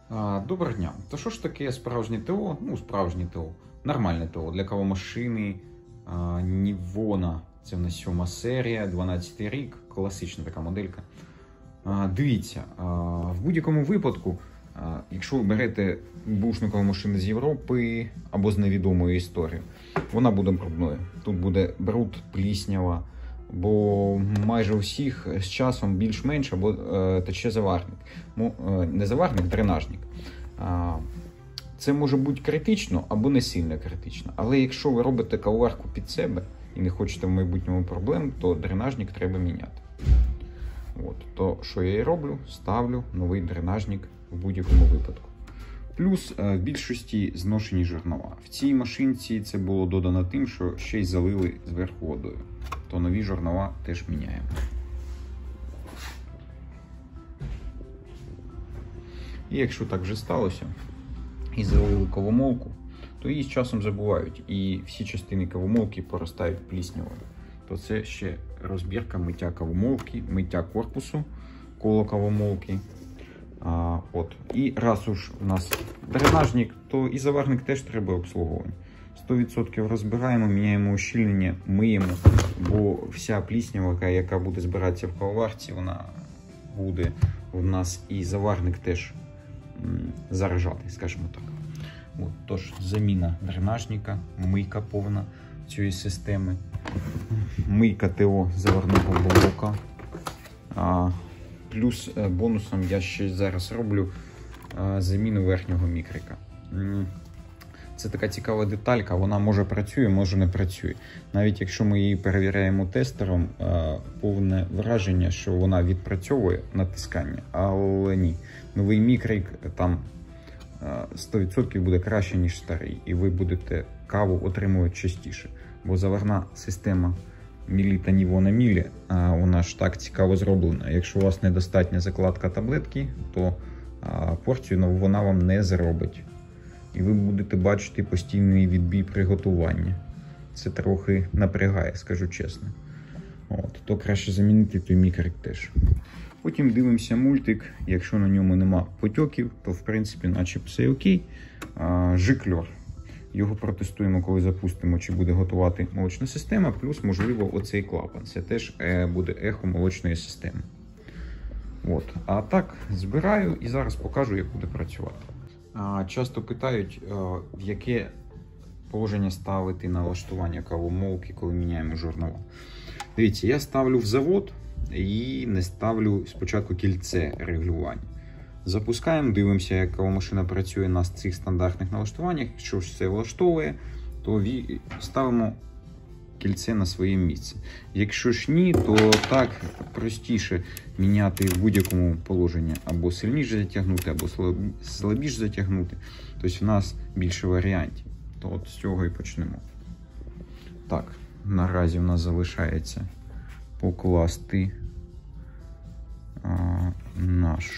Доброго дня. То що ж таке справжнє ТО? Ну, справжнє ТО. Нормальне ТО для кавомашини Nivona. Це в нас 7 серія, 12 рік, класична така моделька. Дивіться, в будь-якому випадку, якщо ви берете бушну кавомашину з Європи або з невідомою історією, вона буде брудною. Тут буде бруд, пліснява, бо майже у всіх з часом більш-менш або тече заварник. Не заварник, дренажник. Це може бути критично або не сильно критично. Але якщо ви робите кавоварку під себе і не хочете в майбутньому проблем, то дренажник треба міняти. То що я і роблю? Ставлю новий дренажник в будь-якому випадку. Плюс в більшості зношені жорнова. В цій машинці це було додано тим, що ще й залили зверху водою. То нові жорнова теж міняємо. І якщо так вже сталося, і залили кавомолку, то її з часом забувають. І всі частини кавомолки поростають пліснявою. То це ще розбірка миття кавомолки, миття корпусу коло кавомолки. І раз уж у нас дренажник, то і заварник теж треба обслуговування. 100% розбираємо, міняємо ущільнення, миємо, бо вся пліснява, яка буде збиратися в кавоварці, вона буде у нас і заварник теж заражати, скажімо так. Тож, заміна дренажника, мийка повна цієї системи, мийка ТО заварного блока. Плюс бонусом я ще зараз роблю заміну верхнього мікрика. Це така цікава деталька, вона може працює, може не працює. Навіть якщо ми її перевіряємо тестером, повне враження, що вона відпрацьовує натискання, але ні. Новий мікрик там 100% буде краще, ніж старий, і ви будете каву отримувати частіше. Бо заварна система Melitta Nivona Mili, вона ж так цікаво зроблена. Якщо у вас недостатня закладка таблетки, то порцію вона вам не зробить. І ви будете бачити постійний відбій приготування. Це трохи напрягає, скажу чесно. То краще замінити той мікрик теж. Потім дивимося мультик. Якщо на ньому нема потьоків, то в принципі наче все окей. Жикльор. Його протестуємо, коли запустимо, чи буде готувати молочна система. Плюс, можливо, оцей клапан. Це теж буде ехо молочної системи. А так, збираю і зараз покажу, як буде працювати. Часто питають, в яке положення ставити налаштування кавомолки, коли міняємо жорнова. Дивіться, я ставлю в завод і не ставлю спочатку кільце регулювання. Запускаємо, дивимося, як кавомашина працює на цих стандартних налаштуваннях. Якщо ж це влаштовує, то ставимо кільце на своє місце. Якщо ж ні, то так простіше міняти в будь-якому положенні. Або сильніше затягнути, або слабіше затягнути. Тобто в нас більше варіантів. То з цього і почнемо. Так, наразі в нас залишається покласти наш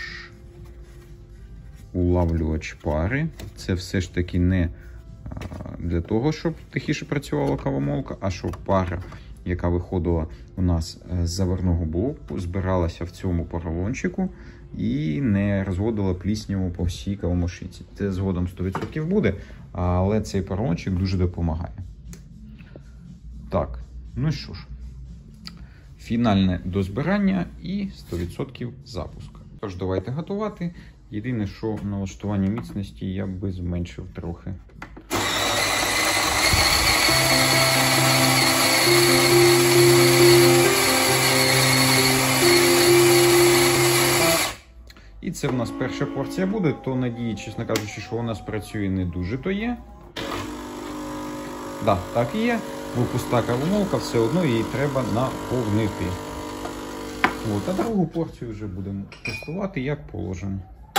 улавлювач пари. Це все ж таки не для того, щоб тихіше працювала кавомолка, а щоб пара, яка виходила у нас з заварного блоку, збиралася в цьому поролончику і не розводила плісняву по всій кавомашинці. Це згодом 100% буде, але цей поролончик дуже допомагає. Так, ну що ж, фінальне дозбирання і 100% запуск. Тож давайте готувати. Єдине, що налаштування міцності я би зменшив трохи. І це в нас перша порція буде, то надії, чесно кажучи, що вона спрацює не дуже, то є. Так і є, бо пуста кавомолка, все одно її треба наповнити. А другу порцію вже будемо тестувати, як положено.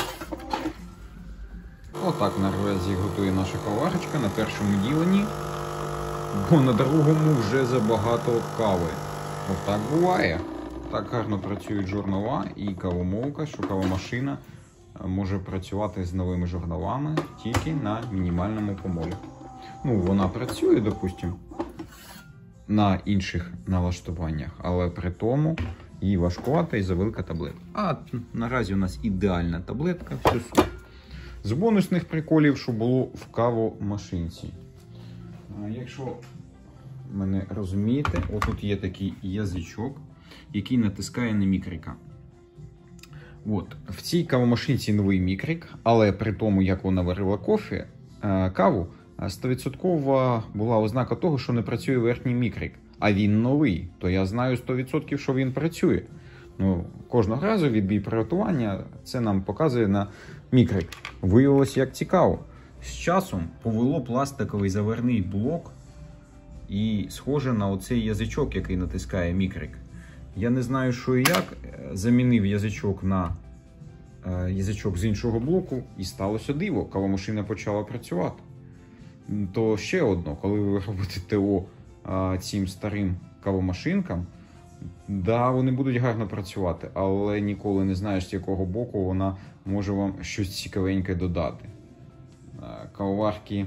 Отак наразі готує наша кавоварочка на першому діленні, бо на другому вже забагато кави. Так буває. Так гарно працюють жорнова і кавомолка, що кавомашина може працювати з новими жорновами тільки на мінімальному помолі. Вона працює, допустимо, на інших налаштуваннях, але при тому їй важкувата і завелика таблетка. А наразі у нас ідеальна таблетка, все супер. З бонусних приколів, що було в кавомашинці. Якщо мене розумієте, отут є такий язичок, який натискає на мікрика. От. В цій кавомашинці новий мікрик, але при тому, як вона варила каву, 100% була ознака того, що не працює верхній мікрик. А він новий, то я знаю 100%, що він працює. Ну, кожного разу відбій приготування це нам показує на мікрик. Виявилось, як цікаво. З часом повело пластиковий заварний блок і схоже на оцей язичок, який натискає мікрик. Я не знаю, що і як. Замінив язичок на язичок з іншого блоку і сталося диво. Кавомашина почала працювати. То ще одно, коли ви робите ТО цим старим кавомашинкам, да, вони будуть гарно працювати, але ніколи не знаєш, з якого боку вона може вам щось цікавеньке додати. Кавоварки,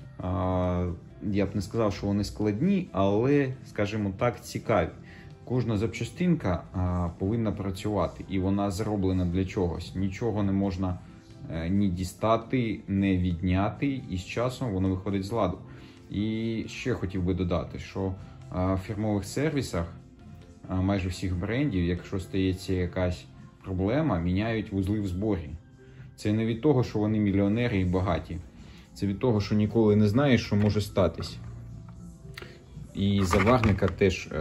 я б не сказав, що вони складні, але, скажімо так, цікаві. Кожна запчастинка повинна працювати, і вона зроблена для чогось. Нічого не можна ні дістати, не відняти, і з часом воно виходить з ладу. І ще хотів би додати, що в фірмових сервісах майже всіх брендів, якщо стається якась проблема, міняють вузли в зборі. Це не від того, що вони мільйонери і багаті. Це від того, що ніколи не знаєш, що може статись. І заварника теж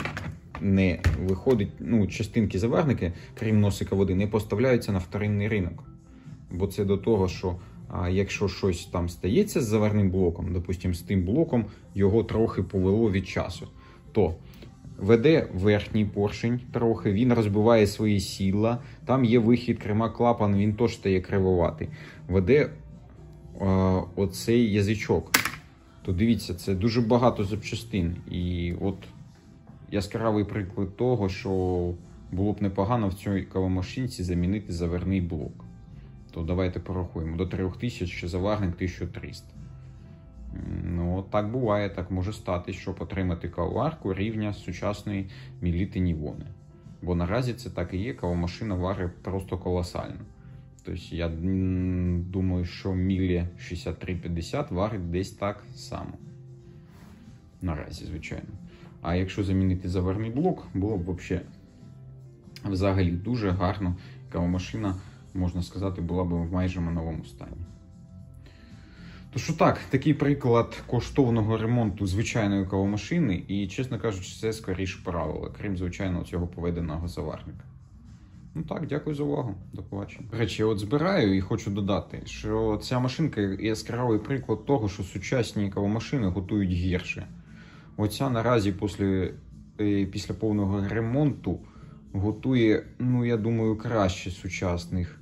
не виходить, частинки заварники, крім носика води, не поставляються на вторинний ринок. Бо це до того, що якщо щось там стається з заварним блоком, допустимо, з тим блоком його трохи повело від часу, то веде верхній поршень трохи, він розбиває свої сідла, там є вихід, крема-клапан, він теж стає кривуватий. Веде оцей язичок. То дивіться, це дуже багато запчастин. І от яскравий приклад того, що було б непогано в цій кавомашинці замінити заварний блок. То давайте порахуємо. До 3000 заварник 1300. Ну, так буває, так може стати, щоб отримати кавоварку рівня сучасної Міліти Нівони. Бо наразі це так і є, кавомашина варить просто колосально. Тобто я думаю, що Мілі 6350 варить десь так само. Наразі, звичайно. А якщо замінити заварний блок, було б взагалі дуже гарно. Кавомашина, можна сказати, була б в майже новому стані. То що так, такий приклад коштовного ремонту звичайної кавомашини і, чесно кажучи, це скоріше правило, крім, звичайно, цього поведеного заварника. Ну так, дякую за увагу. До побачення. До речі, я от збираю і хочу додати, що ця машинка яскравий приклад того, що сучасні кавомашини готують гірше. Оця наразі після повного ремонту готує, я думаю, краще сучасних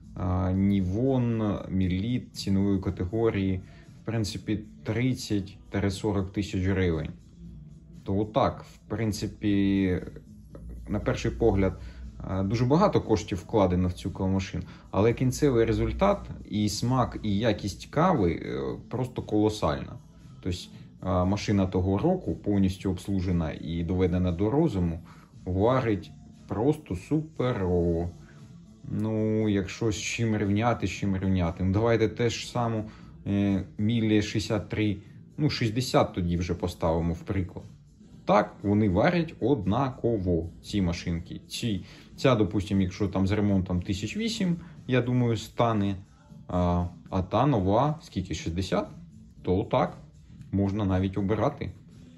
Нівон, Міліт цінової категорії, в принципі, 30-40 тисяч гривень. То отак, в принципі, на перший погляд, дуже багато коштів вкладено в цю кавомашину, але кінцевий результат і смак, і якість кави просто колосальна. Тобто машина того року, повністю обслужена і доведена до розуму, варить просто суперово. Ну, якщо з чим рівняти. Ну, давайте теж саме Мілі 63, 60 тоді вже поставимо в приклад. Так, вони варять однаково, ці машинки. Ця, допустимо, якщо там з ремонтом 1008, я думаю, стане, а та нова, скільки, 60, то так, можна навіть обирати.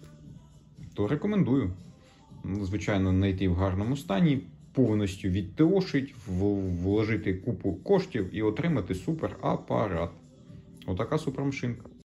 То рекомендую. Звичайно, знайти в гарному стані, повністю відтеошить, вложити купу коштів і отримати суперапарат. Отака супермашинка.